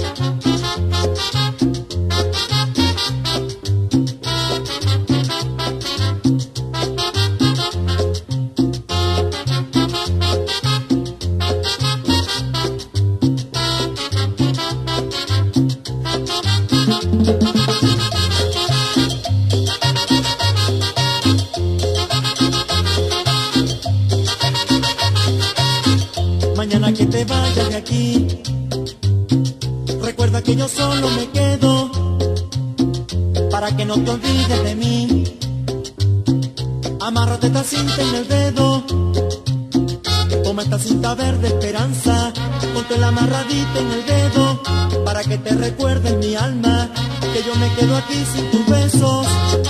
Mañana que te vayas de aquí, recuerda que yo solo me quedo, para que no te olvides de mí. Amárrate esta cinta en el dedo, toma esta cinta verde esperanza, póntela amarradita en el dedo, para que te recuerde en mi alma, que yo me quedo aquí sin tus besos.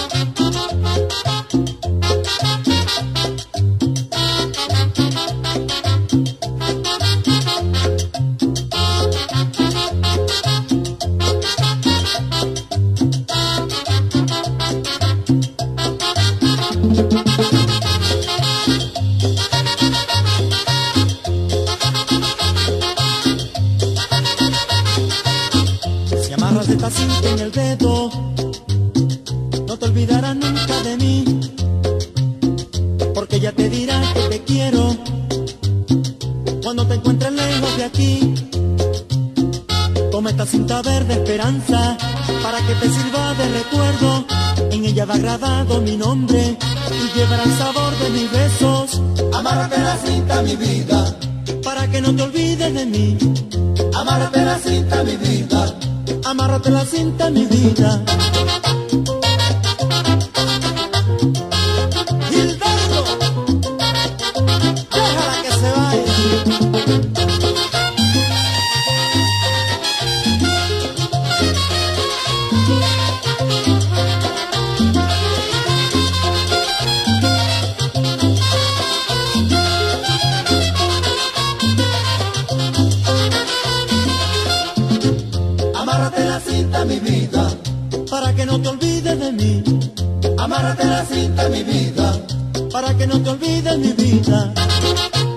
Si amarras esta cinta en el dedo, no te olvidarás nunca de mí, porque ella te dirá que te quiero cuando te encuentres lejos de aquí. Toma esta cinta verde esperanza, para que te sirva de recuerdo, en ella va grabado mi nombre y llevará el sabor de mis besos. Amárrate la cinta, mi vida, para que no te olvides de mí. amárrate la cinta, mi vida. Amárrate la cinta, mi vida. Gilberto, déjala que se vaya. Amárrate la cinta, mi vida, Para que no te olvides de mí. amárrate la cinta, mi vida. Para que no te olvides, mi vida.